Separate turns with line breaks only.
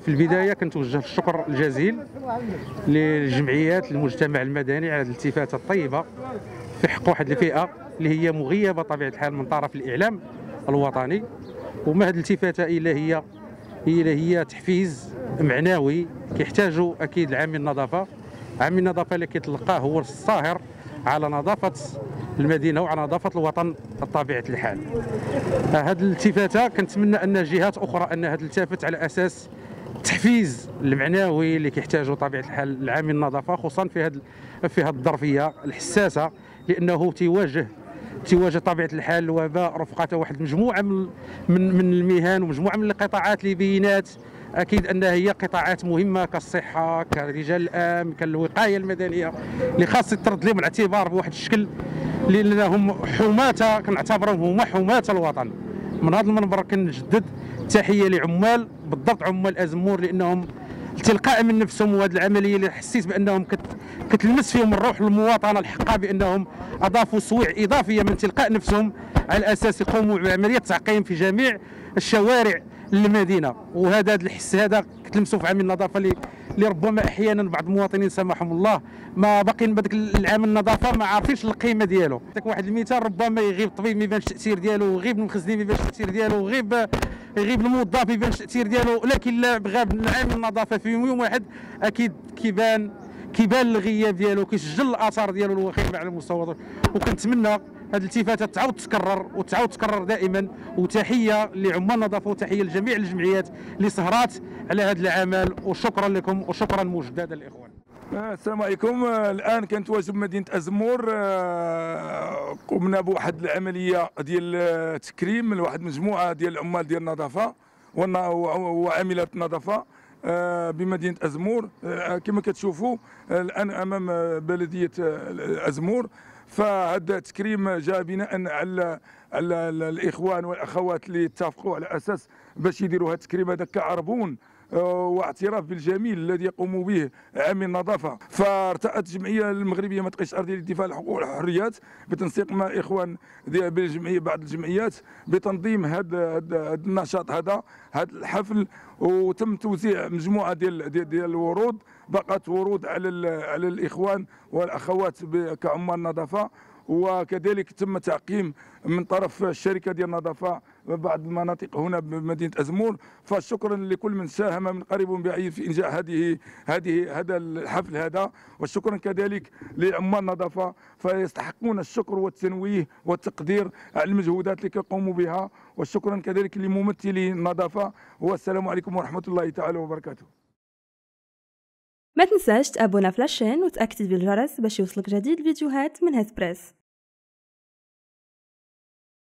في البدايه كنتوجه الشكر الجزيل للجمعيات المجتمع المدني على الالتفاته الطيبه في حق واحد الفئه اللي هي مغيبه بطبيعه الحال من طرف الاعلام الوطني. وما هذه الالتفاته الا هي تحفيز معنوي كيحتاجوا اكيد العامل النظافه. عامل النظافه اللي كيتلقاه هو الصاهر على نظافه المدينه وعلى نظافه الوطن بطبيعه الحال. هذه الالتفاته كنتمنى ان جهات اخرى انها تلتفت على اساس التحفيز المعنوي اللي كيحتاجه طبيعه الحال العامل النظافه، خصوصا في هذه الظرفيه الحساسه، لانه تواجه طبيعه الحال الوباء رفقه واحد مجموعه من المهن ومجموعه من القطاعات اللي بينات اكيد انها هي قطاعات مهمه كالصحه كرجال الامن كالوقايه المدنيه اللي خاص يترد لهم الاعتبار بواحد الشكل، لانهم حماة كنعتبرهم هما حماة الوطن. من هذا المنبر كنجدد التحيه لعمال بالضبط عمال ازمور، لانهم تلقاء من نفسهم وهذه العمليه اللي حسيت بانهم كتلمس فيهم الروح المواطنه الحقه، بانهم اضافوا سويع اضافيه من تلقاء نفسهم على اساس يقوموا بعمليه تعقيم في جميع الشوارع المدينه. وهذا الحس هذا كتلمسوا في عامل النظافه اللي ربما احيانا بعض المواطنين سامحهم الله ما باقي بداك العامل النظافه ما عارفينش القيمه ديالو. داك واحد المثال، ربما يغيب الطبيب ما يبانش التاثير ديالو، ويغيب المخزنين ما يبانش التاثير ديالو، ويغيب الموظف ما يبانش التاثير ديالو، لكن لا غاب العامل النظافه في يوم واحد اكيد كيبان الغياب ديالو، كيسجل الاثار ديالو الوخيمه على المستوى. وكنتمنى هذه الالتفاته تعاود تكرر دائما. وتحيه لعمال النظافه وتحيه لجميع الجمعيات اللي سهرات على هذا العمل، وشكرا لكم وشكرا مجددا للاخوان.
السلام عليكم. الان كنتواجد بمدينه ازمور، قمنا بواحد العمليه ديال تكريم لواحد مجموعه ديال العمال ديال النظافه وعاملات النظافه بمدينه ازمور. كما كتشوفوا الان امام بلديه ازمور، فهذا التكريم جاء بناء على الاخوان والاخوات اللي اتفقوا على اساس باش يديروا هذا التكريم هذا كعربون واعتراف بالجميل الذي يقوم به عامل النظافه. فارتأت الجمعيه المغربيه ما تقيش ارضيه للدفاع عن الحقوق والحريات بتنسيق مع اخوان بالجمعيه بعض الجمعيات بتنظيم هذا النشاط هذا الحفل، وتم توزيع مجموعه ديال الورود. بقت ورود على الاخوان والاخوات كعمال النظافه، وكذلك تم تعقيم من طرف الشركه ديال النظافه بعض المناطق هنا بمدينه ازمور. فشكرا لكل من ساهم من قريب ومن بعيد في انجاح هذا الحفل هذا، وشكرا كذلك لعمال النظافه، فيستحقون الشكر والتنويه والتقدير على المجهودات اللي كيقوموا بها، وشكرا كذلك لممثلي النظافه. والسلام عليكم ورحمه الله تعالى وبركاته.
ما تنساش تابونا في لاشين وتأكد بالجرس باش يوصلك جديد الفيديوهات من هاد بريس.